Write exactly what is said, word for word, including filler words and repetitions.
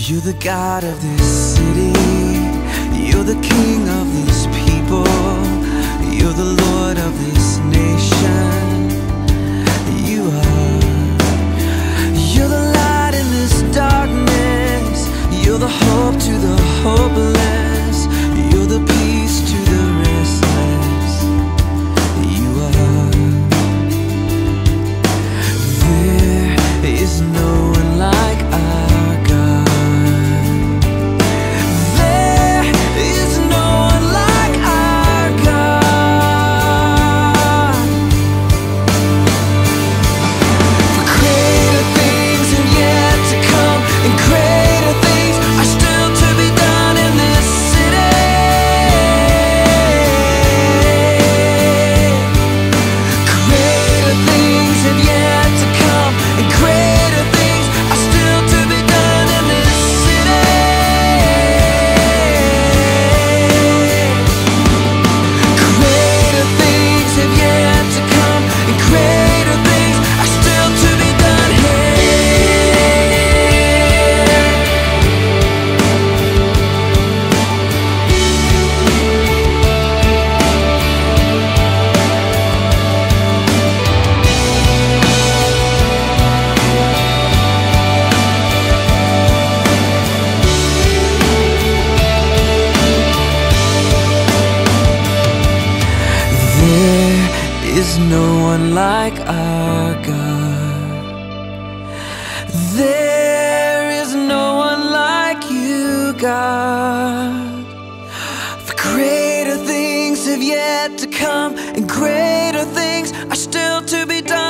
You're the God of this city, you're the King of these people, you're the Lord of this nation. You are. You're the light in this darkness, you're the hope to the hopeless, you're the peace to the restless. You are. There is no one like our God. There is no one like our God. For greater things have yet to come, and greater things are still to be done in this city. Greater things have yet to come, and greater things are still to be done in this city. Greater things have yet to come, and greater things are still to be done here. There is no one like our God. There is no one like you, God. For greater things have yet to come, and greater things are still to be done.